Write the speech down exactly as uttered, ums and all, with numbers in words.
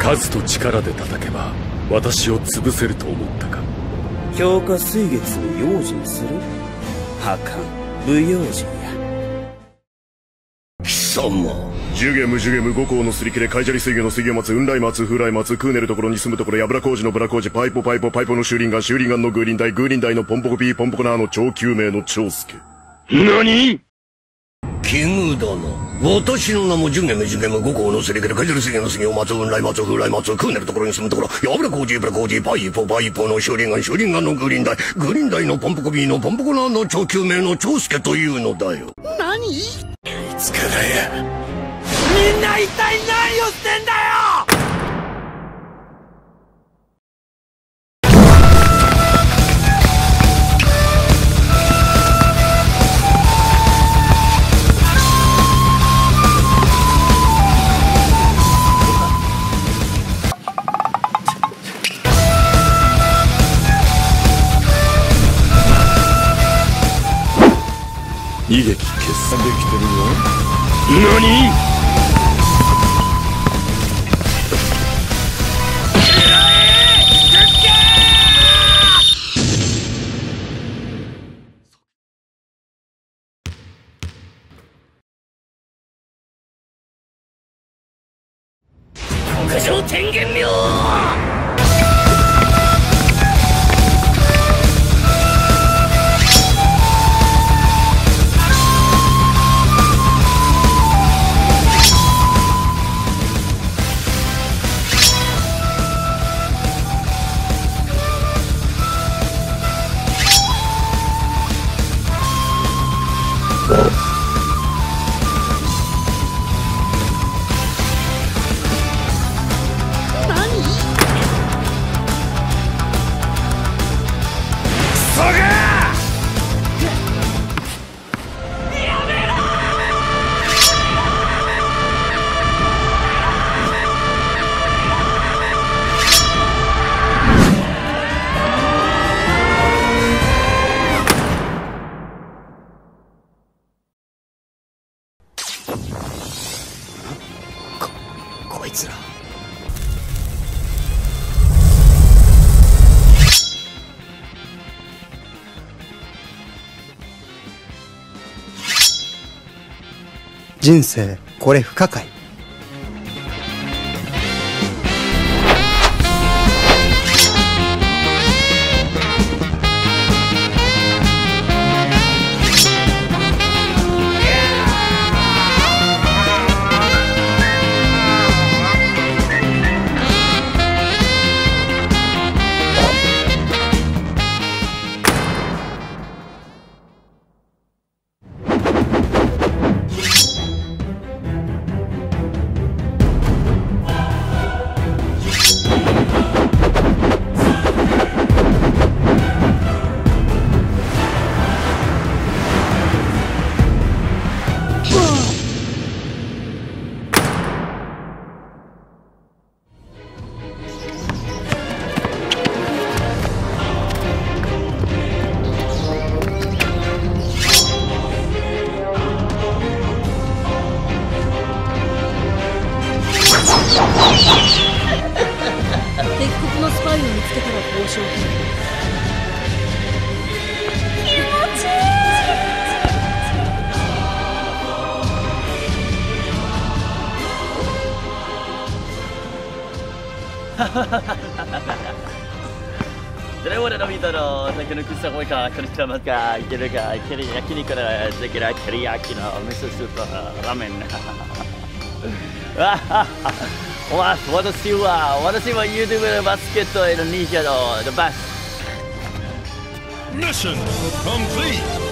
数と力で叩けば私を潰せると思ったか。 強化水月を用心する。はかん不用心や。貴様ジュゲムジュゲム五行のすり切れカイジャリ水魚の水魚松雲来松風来松クーネルところに住むところやぶら工事のブラ工事パイポパイポパイポのシューリンガンシューリンガンのグーリンダイグーリンダイのポンポコピーポンポコナーの超救命の長介。 何？キングだな。私の名もジュゲムジュゲム五行のすり切れカイジャリ水魚の水魚松雲来松風来松クーネルところに住むところやぶら工事ブラ工事パイポパイポのシューリンガンシューリンガンのグーリンダイグーリンダイのポンポコピーのポンポコナーの超救命の長介というのだよ。 何？ いつからや。 みんな一体何をしてんだよ！ 二撃決算できてるよ。 何？極上天元妙。こいつら人生これ不可解。 敵国のスパイを見つけたら交渉。気持ちい Terima kasih telah saya kena kisah mereka kena selamatkan kira kira yakin ni kena saya kira kira yakin miso soup ramen. Wah, 私は私は YouTube バスケットへの忍者の The Best. Mission complete.